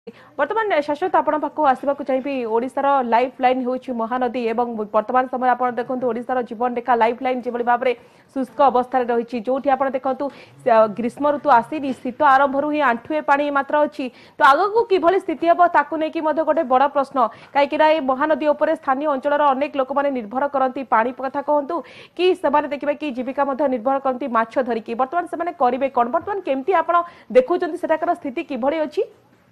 बर्तमान शाश्वत आपण पाखु आसवाक चाहिए ओडिशार लाइफ लाइन होची महानदी एवं वर्तमान समय आपण देखंतु ओडिशार जीवन रेखा लाइफ लाइन जेबली भाव में शुष्क अवस्था रही जो आपण देखंतु ग्रीष्म ऋतु आसीनी शीत आरंभ ही आंठुए पानी मात्र अच्छी तो आगक किभली स्थिति हम ताकू नहीं गोटे बड़ प्रश्न कहीं महानदी उपर स्थानीय अंचल अनेक लोक मैंने निर्भर करती पानी कथा कहतु कि से देखिए कि जीविका निर्भर करती माछ धरिकी बर्तमान से करेंगे कौन बर्तमान केमती आप देखुं सेठाकर स्थिति किभली अच्छी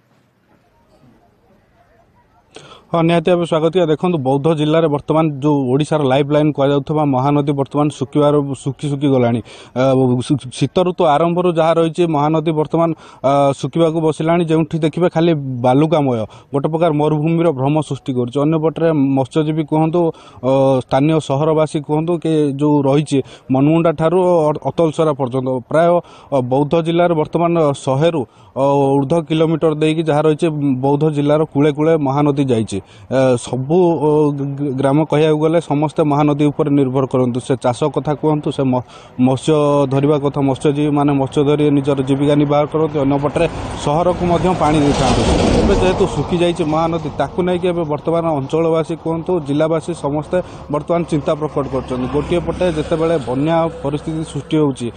हाँ निहती भाव स्वागत देखो बौद्ध जिले में बर्तमान जो ओडिशार लाइफ लाइन कह महानदी बर्तमान सुखी गला शीत ऋतु आरंभ जहाँ रही महानदी बर्तमान सुखा बसला जो देखिए खाली बालुकामय गोटे प्रकार मरुभूमि भ्रम सृष्टि करपटे मत्स्यजीवी कहतु स्थानीय सहरवासी कहतु कि जो रही मनमुंडा ठारू अतलसरा पर्यंत प्राय बौद्ध जिले में बर्तमान 100 रु ऊर्ध्व किलोमीटर देकी जहाँ रही बौद्ध जिलार कूले कूले महानदी जाइए सबू ग्राम कह गले समस्ते महानदी उपर निर्भर करते से चाष कथा कहतु से मत्स्य धरवा कथा मत्स्यजीवी मैंने मत्स्य धरी निजर जीविका निर्वाह करते अंपटे सहर को पानी दे था जेहेतु सुखी जाइए महानदी ताकू नहीं बर्तमान अंचलवासी कहतु जिलावासी समस्ते बर्तमान चिंता प्रकट कर गोटे पटे जितेबाला बन्या परिस्थिति सृष्टि होती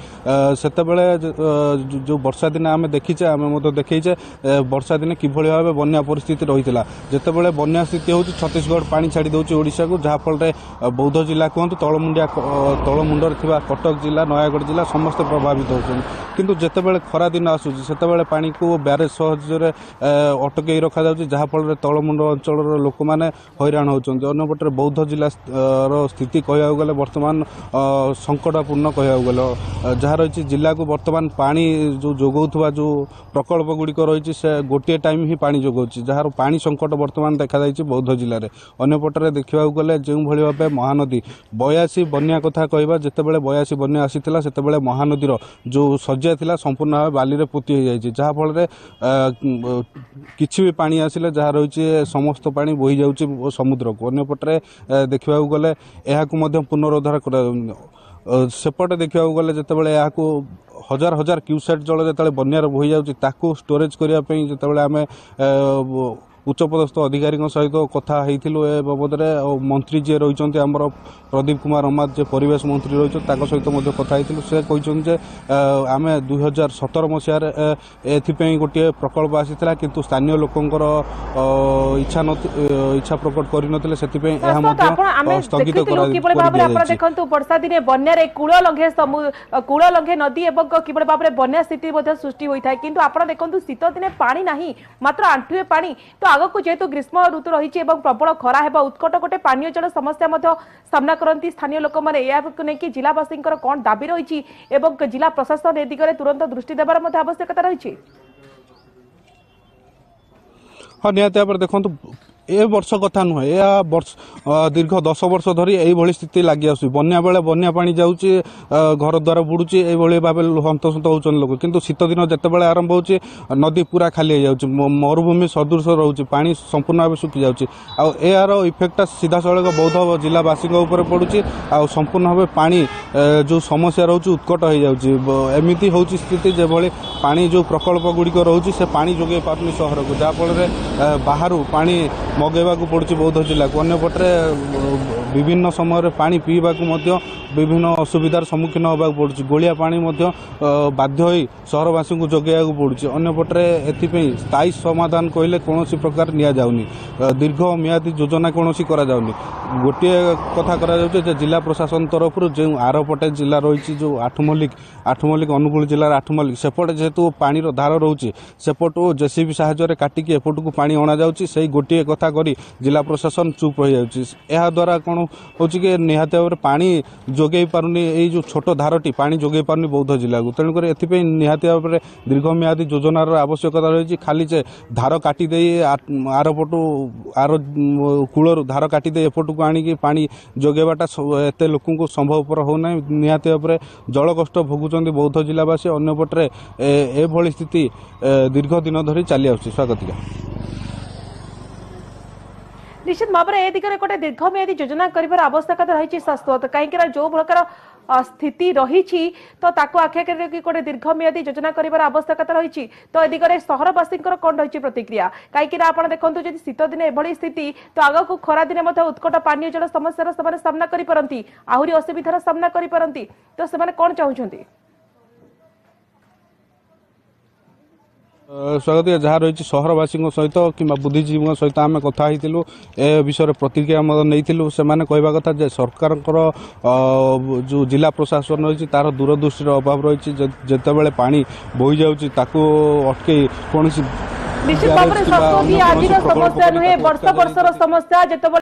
जो वर्षा दिन आम देखीचे आम देखीचे वर्षा दिन किभली भाव बन्या परिस्थिति रही है जितेबाला बन्या स्थिति होती छत्तीसगढ़ पानी छाड़ी दौर ओडिशा को जहाँफल बौद्ध जिला कहतु तलमुंडर थिबा कटक जिला नयागढ़ जिला समस्ते प्रभावित होती किंतु जितेबाला खरा दिन आसूसी सेतेबाला पानी को ब्यारेज सहजरे अटकई रखा जाउछि जहाँफल तलमुंड अंचल लोक मैंने हैरान होती अन्यपटे बौद्ध जिला स्थिति कह गले बर्तमान संकटापूर्ण कह गले जहाँ रही जिला को बर्तमान पानी जो जोगौथुवा जो प्रकल्प गुड़िक रही से गोटे टाइम ही पानी जोगाऊँ जार पानी संकट बर्तमान देखा बौद्ध जिले में अंपटे देखा गले जो भाव महानदी 82 बन्या कथा कहवा जितेबाला 82 बन्या आसीला से महानदीर जो सज्जा था संपूर्ण भाव बाली रे पोती हो जाए जहाँफल किसी भी पानी आसिले जहाँ रही समस्त पानी बोही जाऊँ समुद्र को अंपटे देखा गले यह पुनरुद्धार कर सेपटे देखा गले जितेबाला यहाँ हजार हजार क्यूसेट जल जो बन्यार बोही जाऊँ स्टोरेज करने जितेबाला आम उच्चपदस्थ अधिकारी सहित कथा होइथिलु ए बाबदरे मंत्री जे रही आमर प्रदीप कुमार अमात जे परिवेश मंत्री रही सहित कथा होइथिलु से कहछन जे आमे 2017 मसियार एथिपई गोटे प्रकल्प आसीथिला किंतु स्थानीय लोकंकर इच्छा प्रकट करि नथिले सेथिपई एहा मध्ये स्थगित करा किबळे भाबरे आपण देखंतु वर्षा दिने बन्या रे कूल लंघे नदी एवं किबळे भाबरे बन्या स्थिति मध्ये सृष्टि होई थाय किंतु आपण देखंतु शीत दिने पानी नाही मात्र आंठुए पानी तो आगक जेहेतु ग्रीष्म ऋतु रही प्रबल खरा है उत्कट गोटे पानीय जल समस्या सामना करती स्थानीय लोक मैंने जिलावासी कौन दाबी रही जिला प्रशासन ए दिगरे तुरंत दृष्टि देवार आवश्यकता रही हाँ निहती भाव देखो ए वर्ष कथा नुहे या वर्ष दीर्घ 10 वर्ष धरी यही स्थिति लगी आस बन्या बेले बन्या पानी जाऊँगी घर द्वार बुड़ूची ये भाव हंतसंत होती लोक किंतु शीत दिन जितेबाला आरंभ होची नदी पूरा खाली हो जाऊँगी मरुभूमि सदृश रोचे पानी संपूर्ण भाव सुखी जाऊँगी आर इफेक्टा सीधा सड़क बौद्ध जिलावासी पड़ुची आ संपूर्ण भाव पानी जो समस्या रोचे उत्कट हो जाऊँगी एमती हूँ स्थिति जो पानी जो प्रकल्प गुड़िक रोचे से पानी जोगे पार्नी सहर को जहाँफल बाहर पानी मगेवा पड़ुची बौद्ध जिला को अन्यपटे विभिन्न समय पानी पीवा विभिन्न असुविधार सम्मुखीन होगा पड़ुची गोलिया पानी बाध्य होई सहरवासी को जोगेया पड़ुची अन्यपटे एथिपई स्थायी समाधान कहले कौन प्रकार निया जाउनी दीर्घ मियादी योजना कौन करा जाउनी गोटे कथा करा जाउचे जिला प्रशासन तरफ जो आरपटे जिला रही जो आठमल्लिक अनुगुल जिलार आठमल्लिक सेपटे जेहेतु पानी धार रोचे सेपटू जेसीबी साहाय्य काटिकी एपटू पानी अणा जाउची से गोटे कथा करी जिला प्रशासन चुप रही जाऊँगी द्वारा कौन हो निहती भाव पानी जोगे पारुनी ये जो छोट धारटी पानी जोगे पारुनी बौद्ध जिला को तेणुक निहती भाव में दीर्घमियादी योजनार आवश्यकता रही खाली जे धार काटिदे आरपटू आर कूलर धार काटिदे एपटू आणिकी पानी जोगेबाटा एत लोक संभवपर होना निहती भाव में जल कष्ट भोगुंट बौद्ध जिलावासी अन्यपटे एभली स्थिति दीर्घ दिन धरी चली आसुची स्वागतिका निश्चित भाव में ए दिगरे गोटे दीर्घमेयादी योजना कर आवश्यकता रही शाश्वत कहीं जो प्रकार स्थिति रही तो ताको आख्या कि गोटे दीर्घमियादी योजना कर आवश्यकता रही तो ए दिगरे सहरवासी कौन रही प्रतिक्रिया कहीं आप देखो जब शीत दिन एभली स्थिति तो आग को खरा दिन उत्कट पानी जल समस्या सामना करपारती आहरी असुविधार सामना करपारती तो से कौन चाहते स्वागत जहाँ रही सहरवासी सहित कि बुद्धिजीवी सहित आम कथा ए विषय प्रतिक्रिया नहीं से कहवा कथा जे सरकार जो जिला प्रशासन रही तार दूरदृष्टि अभाव रही जिते पानी बोही जाऊँगी अटके कौन निश्चित भाव में आज समस्या नुहे वर्ष वर्षर समस्या जिते